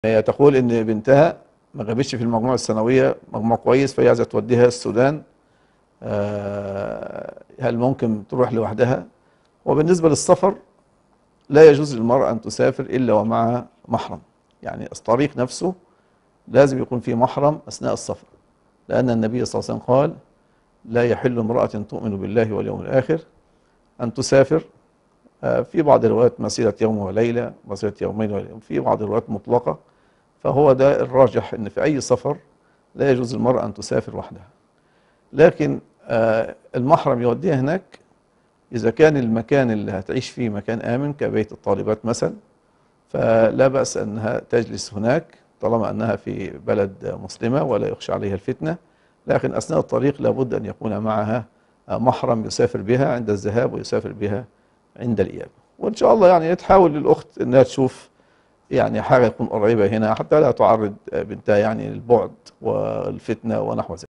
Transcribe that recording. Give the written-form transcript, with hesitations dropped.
هي تقول ان بنتها ما جابتش في المجموع الثانويه مجموع كويس، فهي عايزه توديها السودان. هل ممكن تروح لوحدها؟ وبالنسبه للسفر، لا يجوز للمراه ان تسافر الا ومعها محرم. يعني الطريق نفسه لازم يكون فيه محرم اثناء السفر، لان النبي صلى الله عليه وسلم قال: لا يحل امراه تؤمن بالله واليوم الاخر ان تسافر. في بعض الروايات مسيره يوم وليله، مسيره يومين وليله، في بعض الروايات مطلقه. فهو ده الراجح، ان في اي سفر لا يجوز للمرأة ان تسافر وحدها. لكن المحرم يوديها هناك اذا كان المكان اللي هتعيش فيه مكان امن كبيت الطالبات مثلا، فلا بأس انها تجلس هناك طالما انها في بلد مسلمة ولا يخشى عليها الفتنة. لكن اثناء الطريق لابد ان يكون معها محرم يسافر بها عند الذهاب ويسافر بها عند الإياب. وان شاء الله يعني تحاول للاخت انها تشوف يعني حاجة تكون قريبة هنا، حتى لا تعرض بنتها يعني للبعد والفتنة ونحو ذلك.